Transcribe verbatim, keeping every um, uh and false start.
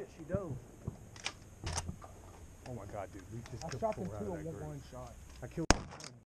shit, she dove. Oh my god, dude, we just I killed shot four them out two of in that one, group. one shot. I killed